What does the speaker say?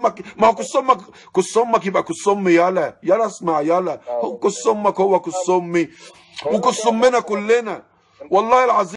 ما هو كس امك يبقى كس امي. يلا اسمع، يلا هو كس امك هو كس امي وكس امنا كلنا والله العظيم.